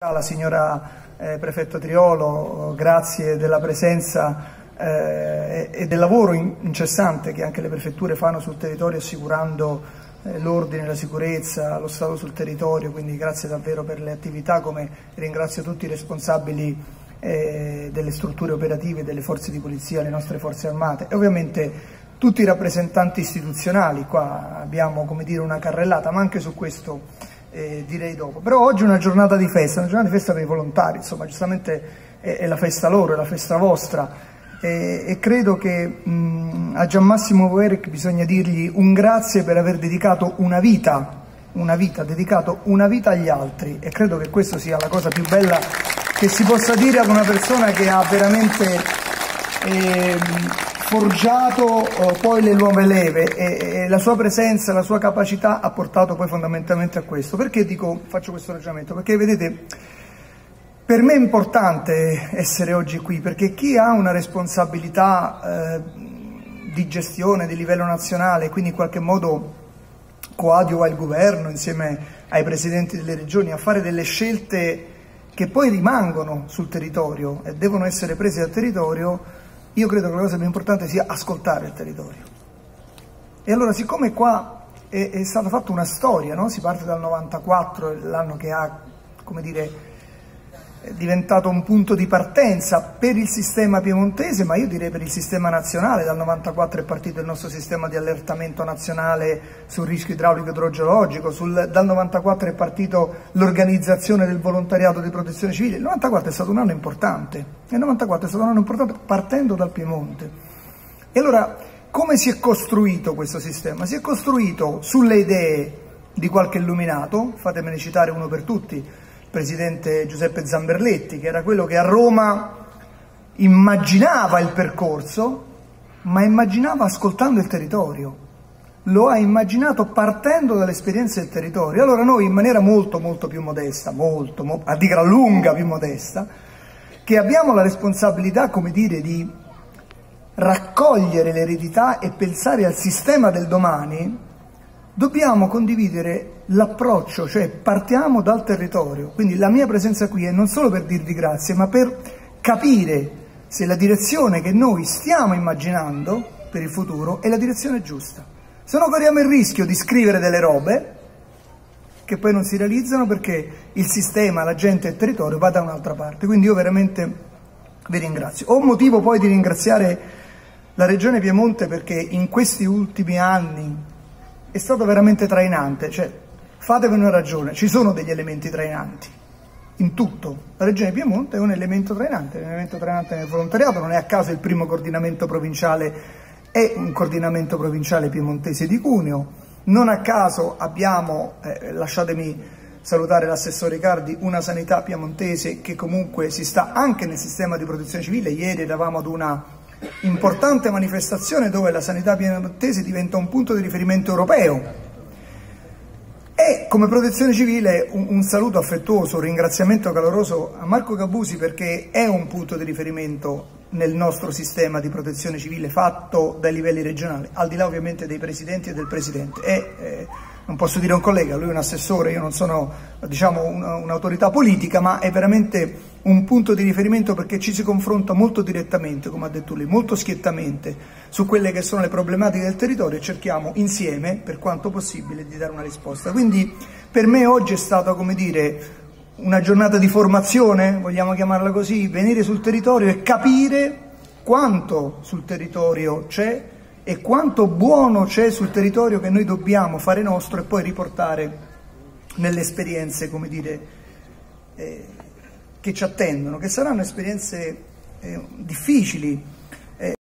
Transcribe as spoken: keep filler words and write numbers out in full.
La signora eh, Prefetto Triolo, grazie della presenza eh, e del lavoro incessante che anche le prefetture fanno sul territorio assicurando eh, l'ordine, la sicurezza, lo Stato sul territorio, quindi grazie davvero per le attività, come ringrazio tutti i responsabili eh, delle strutture operative, delle forze di polizia, le nostre forze armate e ovviamente tutti i rappresentanti istituzionali. Qua abbiamo, come dire, una carrellata, ma anche su questo Eh, direi dopo. Però oggi è una giornata di festa, una giornata di festa per i volontari, insomma giustamente è, è la festa loro, è la festa vostra e, e credo che mh, a Gianmassimo Voeric bisogna dirgli un grazie per aver dedicato una vita, una vita, dedicato una vita agli altri, e credo che questo sia la cosa più bella che si possa dire ad una persona che ha veramente eh, forgiato eh, poi le nuove leve e, e la sua presenza, la sua capacità ha portato poi fondamentalmente a questo. Perché dico, faccio questo ragionamento? Perché vedete, per me è importante essere oggi qui, perché chi ha una responsabilità eh, di gestione di livello nazionale, quindi in qualche modo coadiuva il governo insieme ai presidenti delle regioni a fare delle scelte che poi rimangono sul territorio e devono essere prese dal territorio, io credo che la cosa più importante sia ascoltare il territorio. E allora, siccome qua è, è stata fatta una storia, no? Si parte dal novantaquattro, l'anno che ha, come dire, è diventato un punto di partenza per il sistema piemontese, ma io direi per il sistema nazionale. Dal novantaquattro è partito il nostro sistema di allertamento nazionale sul rischio idraulico idrogeologico, sul, dal novantaquattro è partito l'organizzazione del volontariato di protezione civile. Il novantaquattro è stato un anno importante, il novantaquattro è stato un anno importante partendo dal Piemonte. E allora, come si è costruito questo sistema? Si è costruito sulle idee di qualche illuminato, fatemene citare uno per tutti, presidente Giuseppe Zamberletti, che era quello che a Roma immaginava il percorso, ma immaginava ascoltando il territorio, lo ha immaginato partendo dall'esperienza del territorio. Allora noi, in maniera molto molto più modesta, molto, mo, a di gran lunga più modesta, che abbiamo la responsabilità, come dire, di raccogliere l'eredità e pensare al sistema del domani, dobbiamo condividere l'approccio, cioè partiamo dal territorio. Quindi la mia presenza qui è non solo per dirvi grazie, ma per capire se la direzione che noi stiamo immaginando per il futuro è la direzione giusta. Se no corriamo il rischio di scrivere delle robe che poi non si realizzano perché il sistema, la gente e il territorio va da un'altra parte. Quindi io veramente vi ringrazio. Ho motivo poi di ringraziare la Regione Piemonte perché in questi ultimi anni è stato veramente trainante, cioè fatevi una ragione, ci sono degli elementi trainanti in tutto. La Regione Piemonte è un elemento trainante, è un elemento trainante nel volontariato, non è a caso il primo coordinamento provinciale è un coordinamento provinciale piemontese di Cuneo, non a caso abbiamo, eh, lasciatemi salutare l'assessore Riccardi, una sanità piemontese che comunque si sta anche nel sistema di protezione civile. Ieri eravamo ad una importante manifestazione dove la sanità piemontese diventa un punto di riferimento europeo. E come protezione civile un, un saluto affettuoso, un ringraziamento caloroso a Marco Cabusi, perché è un punto di riferimento nel nostro sistema di protezione civile fatto dai livelli regionali, al di là ovviamente dei presidenti e del presidente. E, eh, non posso dire un collega, lui è un assessore, io non sono, diciamo, un'autorità politica, ma è veramente un punto di riferimento perché ci si confronta molto direttamente, come ha detto lui, molto schiettamente su quelle che sono le problematiche del territorio e cerchiamo insieme, per quanto possibile, di dare una risposta. Quindi per me oggi è stata, come dire, una giornata di formazione, vogliamo chiamarla così, venire sul territorio e capire quanto sul territorio c'è e quanto buono c'è sul territorio che noi dobbiamo fare nostro e poi riportare nelle esperienze, come dire, eh, che ci attendono, che saranno esperienze eh, difficili,